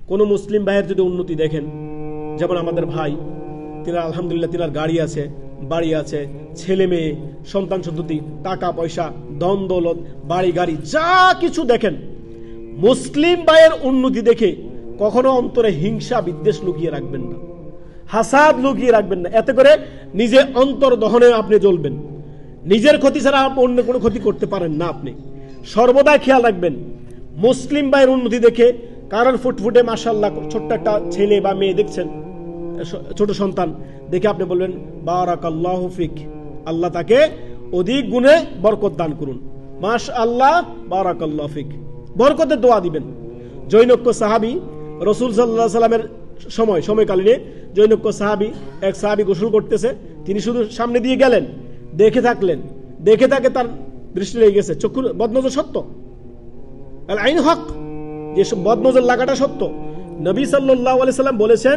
কোনো মুসলিম ভাইয়ের যদি উন্নতি দেখেন, যেমন আমাদের ভাই, তিনার আলহামদুলিল্লাহ তিনার গাড়ি আছে, বাড়ি আছে, ছেলে মেয়ে, সন্তান সন্ততি, টাকা পয়সা, ধন দৌলত, বাড়ি গাড়ি যা কিছু দেখেন, মুসলিম ভাইয়ের উন্নতি দেখে কখনো অন্তরে হিংসা বিদ্বেষ লুকিয়ে রাখবেন না, হাসাদ লুকিয়ে রাখবেন না। এতে করে নিজে অন্তর দহনে আপনি জ্বলবেন। নিজের ক্ষতি ছাড়া অন্য কোনো ক্ষতি করতে পারেন না। আপনি সর্বদা খেয়াল রাখবেন, মুসলিম ভাইয়ের উন্নতি দেখে কারোর ফুটফুটে মাশাআল্লাহ ছোট্ট একটা ছেলে বা মেয়ে দেখছেন, ছোট সন্তান দেখে আপনি বলবেন বারাকাল্লাহু ফিক, আল্লাহ তাকে অধিক গুণে বরকত দান করুন, মাশাআল্লাহ বারাকাল্লাহু ফিক, বরকতের দোয়া দিবেন। জৈনক্য সাহাবী রাসূল সাল্লাল্লাহু আলাইহি সাল্লামের সময়কালীনে জৈনক্য সাহাবী, এক সাহাবী গোসল করতেছে, তিনি শুধু সামনে দিয়ে গেলেন, দেখে থাকলেন, দেখে তাকে তার দৃষ্টি লেগে গেছে। চক্ষুর বদনজর সত্য, আল আইন হক, যে বদনজর লাগাটা সত্য। নবী সাল্লাল্লাহু আলাইহি সাল্লাম বলেছেন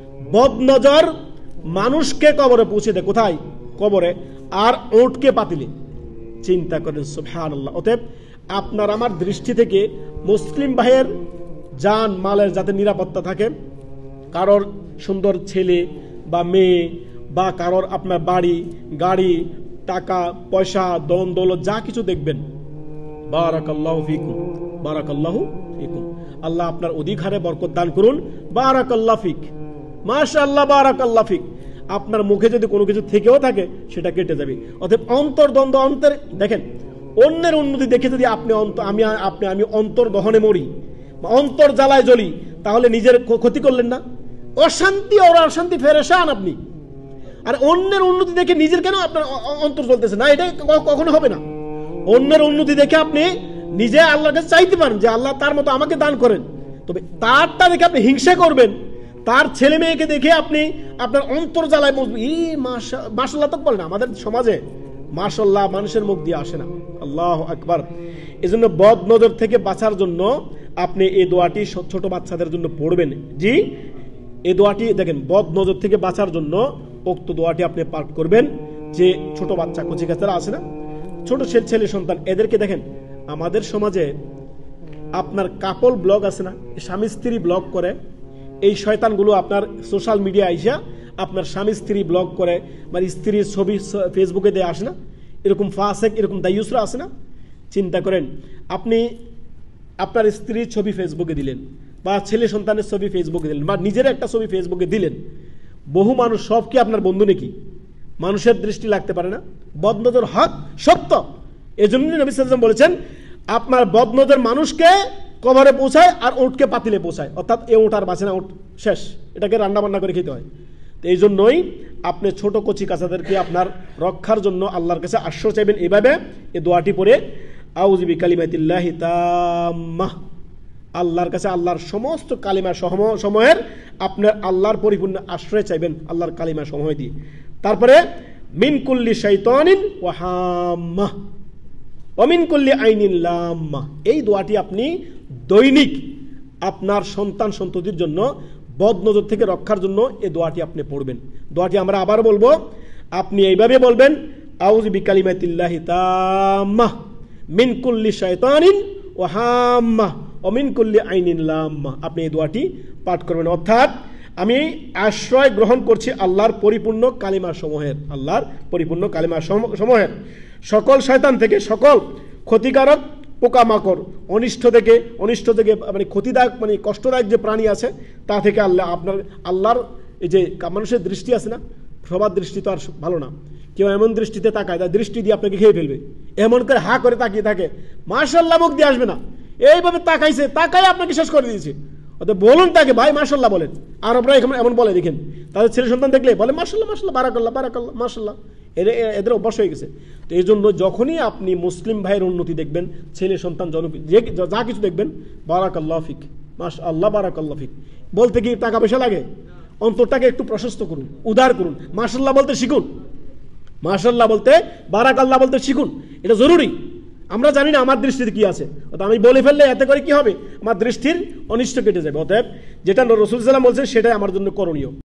বদনজর মানুষকে কবরে পৌঁছে দেয়। কোথায়? কবরে। আর ওটকে পাতিলে। চিন্তা করেন, সুবহানাল্লাহ। অতএব আপনার আমার দৃষ্টি থেকে মুসলিম ভাইয়ের জান মালের যাতে নিরাপত্তা থাকে, কারোর সুন্দর ছেলে বা মেয়ে বা কারোর আপনার বাড়ি গাড়ি টাকা পয়সা ধন দৌলত যা কিছু দেখবেন, বারাকাল্লাহু ফিকুম, বারাকাল্লাহু ফিকুম, আল্লাহ আপনার অধিক হারে বরকত দান করুন, বারাকাল্লাহু ফিক, মাশাআল্লাহ বারাকাল্লাহু ফিক। আপনার মুখে যদি কোনো কিছু থেকেও থাকে সেটা কেটে যাবে। অতএব অন্তর্দ্বন্দ্ব অন্তরে দেখেন, অন্যের উন্নতি দেখে যদি আপনি আমি অন্তর দহনে মরি, অন্তর জ্বালায় জ্বলি, তাহলে নিজের ক্ষতি করলেন না? অশান্তি আর অশান্তি ফেরেশান আপনি। আর অন্যের উন্নতি দেখে নিজের কেন আপনার অন্তর জ্বলতেছে না? এটা কখনো হবে না। অন্যের উন্নতি দেখে আপনি নিজে আল্লাহর কাছে চাইতে পারেন যে আল্লাহ তার মতো আমাকে দান করেন, তবে তারটা দেখে আপনি হিংসা করবেন, তার ছেলে মেয়েকে দেখে আপনি আপনার অন্তর জ্বালায় বসবেন, মাশাআল্লাহ তো বলেন আমাদের সমাজে মাশাআল্লাহ মানুষের মুখ দিয়ে আসে না। আল্লাহু আকবার। এজন্য বদ নজর থেকে বাঁচার জন্য আপনি এই দোয়াটি ছোট বাচ্চাদের জন্য পড়বেন। জি, এই দোয়াটি দেখেন, বদ নজর থেকে বাঁচার জন্য উক্ত দোয়াটি আপনি পাঠ করবেন। যে ছোট বাচ্চা কচি কাচারা আছে না, ছোট ছেলে সন্তান, এদেরকে দেখেন আমাদের সমাজে আপনার কাপল ব্লগ আছে না, স্বামী স্ত্রী ব্লগ করে, এই শয়তানগুলো আপনার সোশ্যাল মিডিয়া আইসা আপনার স্বামী স্ত্রী ব্লগ করে, মানে স্ত্রীর ছবি ফেসবুকে দিয়ে আসে না, এরকম ফাসেক এরকম দায়ুসরা আছে না। চিন্তা করেন, আপনি আপনার স্ত্রীর ছবি ফেসবুকে দিলেন বা ছেলে সন্তানের ছবি ফেসবুকে দিলেন বা নিজের একটা ছবি ফেসবুকে দিলেন, বহু মানুষ সব কি আপনার বন্ধু নাকি? মানুষের দৃষ্টি লাগতে পারে না। বদনজর হক সত্য। এই জন্য নবী সাল্লাল্লাহু আলাইহি ওয়াসাল্লাম বলেছেন আপনার বদনজর মানুষকে কবরে পৌঁছায় আর উটকে পাতিলে পৌঁছায়, অর্থাৎ এ উট আর বাঁচে না, উট শেষ, এটাকে রান্না বান্না করে খেতে হয়। তো এই জন্যই আপনি ছোট কচি কাচাদেরকে আপনার রক্ষার জন্য আল্লাহর কাছে আশ্রয় চাইবেন এইভাবে, এই দোয়াটি পড়ে আউযু বিকালিমাতিল্লাহি তাম্মাহ, আল্লাহর কাছে আল্লাহর সমস্ত কালিমা সমূহের আপনার আল্লাহর পরিপূর্ণ আশ্রয় চাইবেন, আল্লাহর কালিমা সমূহ দিয়ে। তারপরে মিন কুল্লি শাইতানিন ওয়া হাম্মাহ ওয়া মিন কুল্লি আইনিন লাম্মাহ, এই দোয়াটি আপনি দৈনিক আপনার সন্তান সন্ততির জন্য বদনজর থেকে রক্ষার জন্য এই দোয়াটি আপনি পড়বেন। দোয়াটি আমরা আবার বলবো, আপনি এইভাবে বলবেন আউযু বিকালিমাতিল্লাহি তাম্মাহ মিন কুল্লি শাইতানিন ওয়া হাম্মাহ ওয়া মিন কুল্লি আইনিন লাম্মাহ। আপনি এই দোয়াটি পাঠ করবেন, অর্থাৎ আমি আশ্রয় গ্রহণ করছি আল্লাহর পরিপূর্ণ কালিমা সমূহের, আল্লাহর পরিপূর্ণ কালিমা সমূহের, সকল শয়তান থেকে, সকল ক্ষতিকারক পোকামাকড়, অনিষ্ট থেকে মানে ক্ষতিদায়ক মানে কষ্টদায়ক যে প্রাণী আছে তা থেকে আল্লাহর এই যে মানুষের দৃষ্টি আছে না, সবার দৃষ্টি তো আর ভালো না। কেউ এমন দৃষ্টিতে তাকায়, তার দৃষ্টি দিয়ে আপনাকে খেয়ে ফেলবে, এমন করে হা করে তাকিয়ে থাকে, মাশাআল্লাহ মুখ দিয়ে আসবে না, এইভাবে তাকায় আপনাকে শেষ করে দিয়েছে। অর্থাৎ বলুন তাকে ভাই মাশাআল্লাহ বলেন। আরবরা এমন বলে, দেখেন তাদের ছেলে সন্তান দেখলে বলে মাশাআল্লাহ মাশাআল্লাহ বারাকাল্লাহ বারাকাল্লাহ মাশাআল্লাহ, এদের অভ্যাস হয়ে গেছে। তো এই জন্য যখনই আপনি মুসলিম ভাইয়ের উন্নতি দেখবেন, ছেলে সন্তান যা কিছু দেখবেন, বারাকাল্লাহু ফিক, মাশাআল্লাহ বারাকাল্লাহু ফিক বলতে কি টাকা পয়সা লাগে? অন্তরটাকে একটু প্রশস্ত করুন, উদার করুন, মাশাআল্লাহ বলতে শিখুন, মাশাআল্লাহ বলতে বারাকাল্লাহ বলতে শিখুন, এটা জরুরি। আমরা জানি না আমার দৃষ্টিতে কি আছে, আমি বলে ফেললে এতে করে কি হবে, আমার দৃষ্টির অনিষ্ট কেটে যাবে। অতএব যেটা রাসূল সাল্লাল্লাহু আলাইহি ওয়াসাল্লাম বলছেন সেটাই আমার জন্য করণীয়।